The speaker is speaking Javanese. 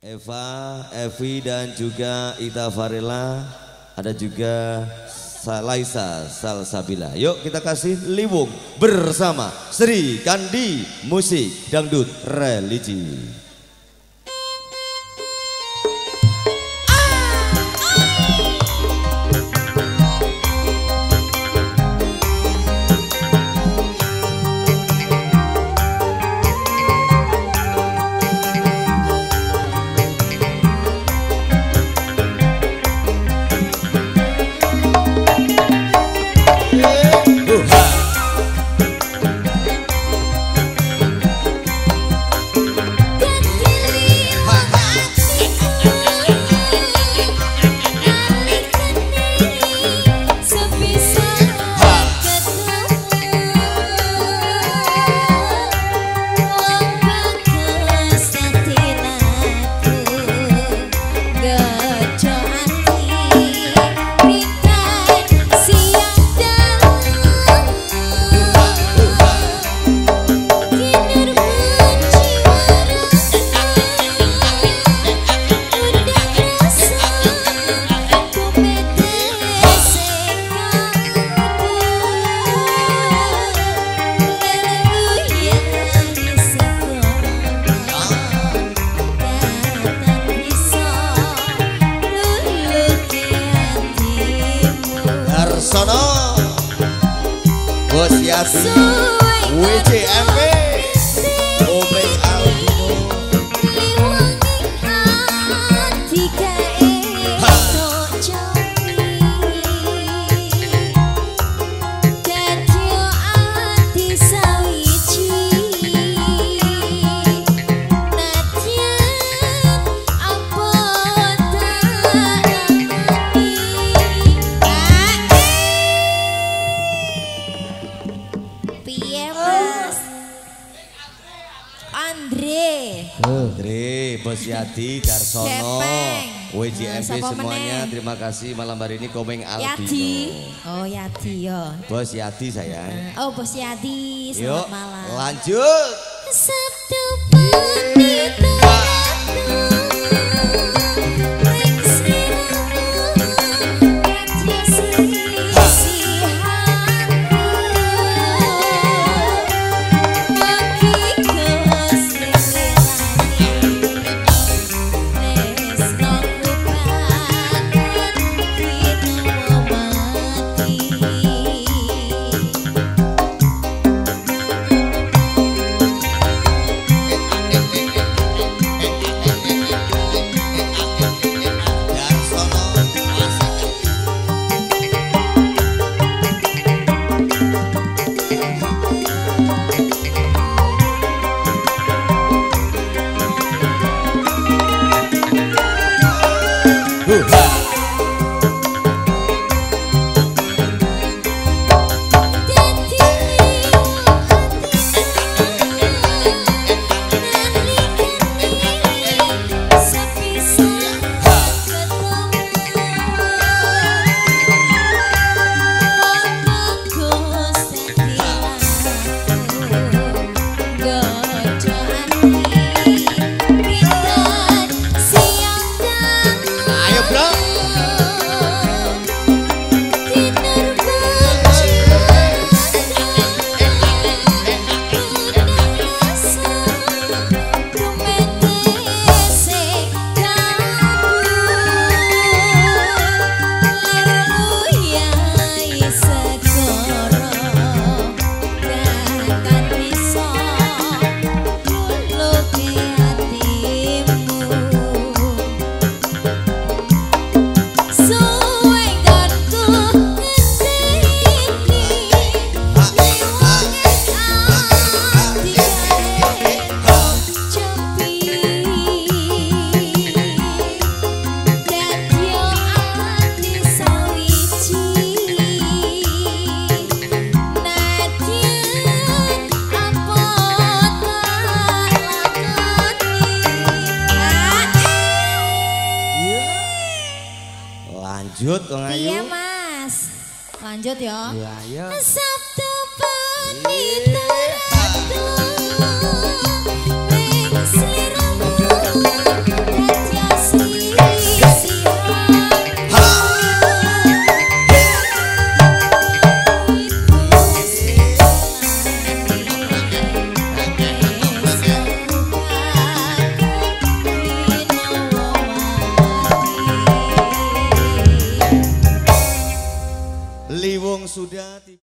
Eva, Evi dan juga Ita Varela, ada juga Laisa Salsabila. Yuk kita kasih liwung bersama Sri Kandi Musik Dangdut Religi. Sono Bos Yati WJMP Obeng Albino Andre, Bos Yati, Darsono, WJMP semuanya. Terima kasih malam hari ini Komeng Albino. Yati. Oh Yati yo. Bos Yati sayang. Oh Bos Yati, selamat malam. Lanjut. Sabtu pagi Lanjut Kang Ayu. Iya Mas. Lanjut ya. Iya, iya. Sabtu pagi teratu ning sliramu. sudah